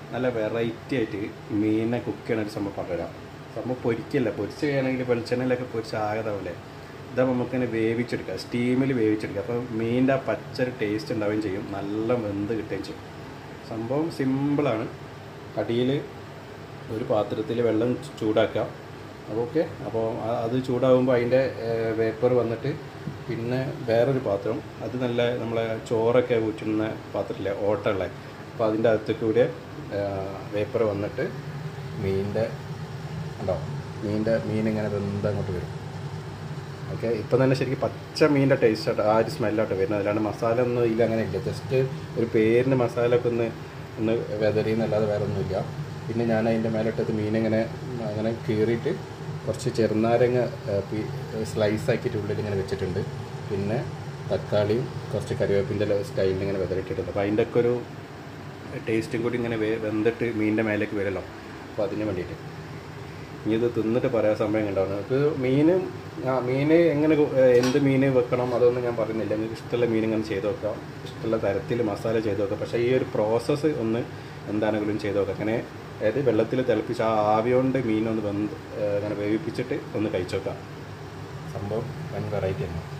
നല്ല വെറൈറ്റി ആയിട്ട് മീനിനെ കുക്ക് ചെയ്യണ ഒരു സംഭവം പറഞ്ഞുതരാം. സംഭവം പൊരിക്കല്ല, പൊരിച്ച് കഴിയണമെങ്കിൽ വെളിച്ചെണ്ണയിലൊക്കെ പൊരിച്ച് ആകതാവില്ലേ. ഇതാകുമ്പോൾ നമുക്കിങ്ങനെ വേവിച്ചെടുക്കാം, സ്റ്റീമിൽ വേവിച്ചെടുക്കാം. അപ്പോൾ മീനിൻ്റെ ആ പച്ചൊരു ടേസ്റ്റ് ഉണ്ടാവുകയും ചെയ്യും, നല്ല വെന്ത് കിട്ടുകയും ചെയ്യും. സംഭവം സിമ്പിളാണ്. അടിയിൽ ഒരു പാത്രത്തിൽ വെള്ളം ചൂടാക്കാം. അപ്പോൾ ഓക്കെ, അപ്പോൾ അത് ചൂടാകുമ്പോൾ അതിൻ്റെ വേപ്പർ വന്നിട്ട് പിന്നെ വേറൊരു പാത്രം, അത് നല്ല നമ്മളെ ചോറൊക്കെ ഊറ്റുന്ന പാത്രത്തിലെ ഓട്ടമുള്ള, അപ്പോൾ അതിൻ്റെ അകത്തേക്ക് കൂടെ വേപ്പർ വന്നിട്ട് മീനിൻ്റെ ഉണ്ടാവും. മീനിങ്ങനെ വെന്ത് അങ്ങോട്ട് വരും. ഓക്കെ, ഇപ്പം തന്നെ ശരിക്കും പച്ച മീനിൻ്റെ ടേസ്റ്റ് ആ ഒരു സ്മെല്ലോട്ട് വരുന്നത്. അല്ലാണ്ട് മസാല ഒന്നും ഇല്ല, അങ്ങനെ ഇല്ല. ജസ്റ്റ് ഒരു പേരിന് മസാല ഒക്കെ ഒന്ന് വെതറിയെന്നല്ലാതെ വേറെ ഒന്നുമില്ല. പിന്നെ ഞാൻ അതിൻ്റെ മേലിട്ടത് മീനിങ്ങനെ അങ്ങനെ കീറിയിട്ട് കുറച്ച് ചെറുനാരങ്ങ സ്ലൈസാക്കിയിട്ട് ഉള്ളിൽ ഇങ്ങനെ വെച്ചിട്ടുണ്ട്. പിന്നെ തക്കാളിയും കുറച്ച് കറിവേപ്പിൻ്റെ സ്റ്റൈലിൽ ഇങ്ങനെ വെതറിയിട്ടിട്ടുണ്ട്. അപ്പോൾ അതിൻ്റെ ഒക്കെ ഒരു ടേസ്റ്റും കൂടി ഇങ്ങനെ വെന്തിട്ട് മീനിൻ്റെ മേലേക്ക് വരുമല്ലോ. അപ്പോൾ അതിന് വേണ്ടിയിട്ട് ഇനി ഇത് തിന്നിട്ട് പറയാൻ സമയം ഉണ്ടാവും. നമുക്ക് മീൻ എങ്ങനെ എന്ത് മീൻ വെക്കണം അതൊന്നും ഞാൻ പറയുന്നില്ല. നിങ്ങൾക്ക് ഇഷ്ടമുള്ള മീൻ ഇങ്ങനെ ചെയ്ത് നോക്കാം, ഇഷ്ടമുള്ള തരത്തിൽ മസാല ചെയ്ത് നോക്കാം. പക്ഷേ ഈ ഒരു പ്രോസസ്സ് ഒന്ന് എന്താണെങ്കിലും ചെയ്ത് നോക്കാം. അങ്ങനെ അതായത് വെള്ളത്തിൽ തിളപ്പിച്ച് ആ ആവി കൊണ്ട് മീനൊന്ന് അങ്ങനെ വേവിപ്പിച്ചിട്ട് ഒന്ന് കഴിച്ചു നോക്കാം. സംഭവം വൻ വെറൈറ്റി ആണ്.